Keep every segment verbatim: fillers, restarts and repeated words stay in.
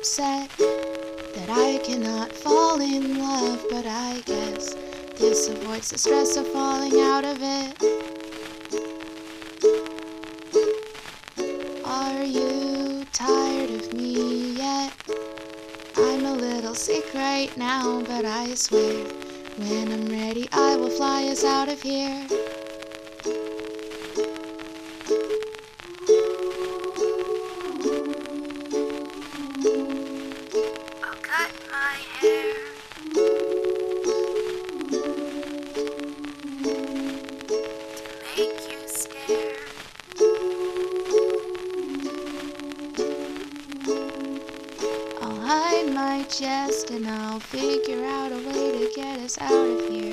upset that I cannot fall in love, but I guess this avoids the stress of falling out of it. Are you tired of me yet? I'm a little sick right now, but I swear when I'm ready I will fly us out of here. I'll cut my hair to make you scared. I'll hide my chest and I'll figure out a way to get us out of here.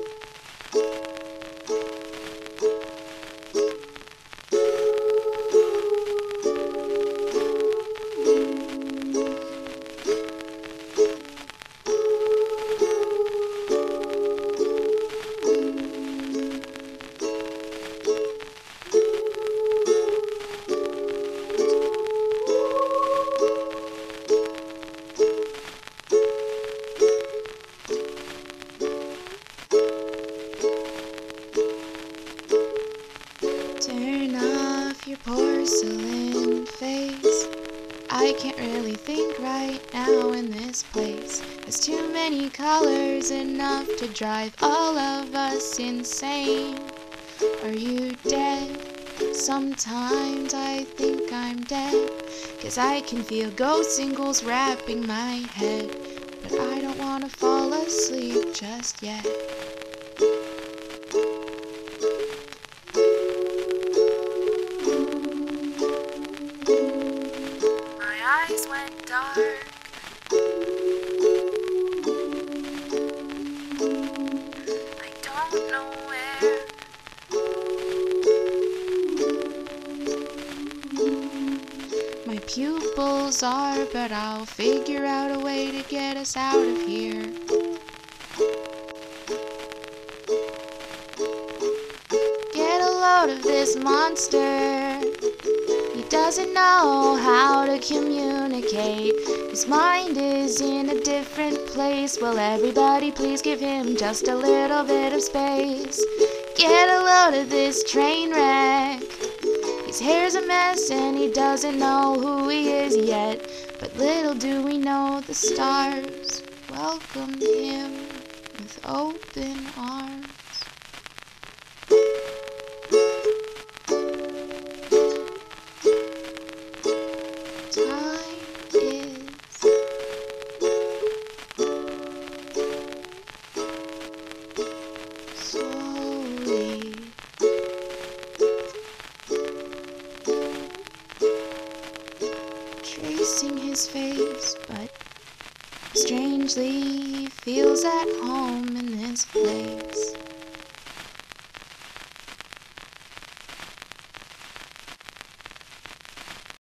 Turn off your porcelain face. I can't really think right now in this place. There's too many colors, enough to drive all of us insane. Are you dead? Sometimes I think I'm dead, 'cause I can feel ghost singles wrapping my head. But I don't wanna fall asleep just yet. Eyes went dark. I don't know where. My pupils are, but I'll figure out a way to get us out of here. Get a load of this monster. He doesn't know how to communicate. His mind is in a different place. Will everybody please give him just a little bit of space? Get a load of this train wreck. His hair's a mess and he doesn't know who he is yet. But little do we know the stars welcomed him with open arms. Tracing his face, but strangely he feels at home in this place.